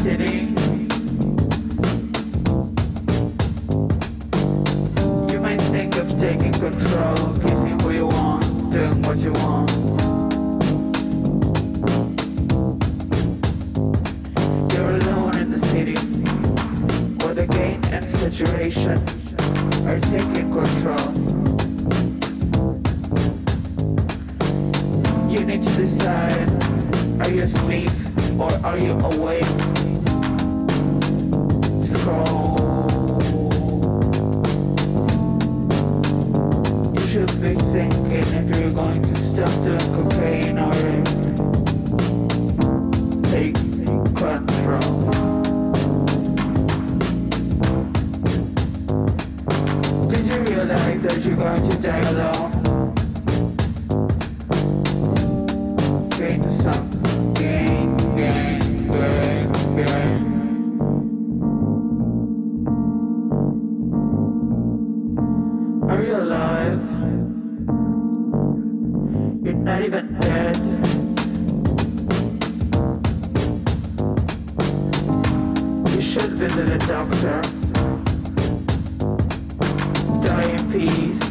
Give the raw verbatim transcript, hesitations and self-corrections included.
city. You might think of taking control, kissing who you want, doing what you want. You're alone in the city, where the gain and saturation are taking control. You need to decide, are you asleep or are you awake? Scroll. You should be thinking if you're going to stop doing cocaine or take control. Did you realize that you're going to die alone? Gain some, gain, gain, gain, gain. Are you alive? You're not even dead. You should visit a doctor. Die in peace.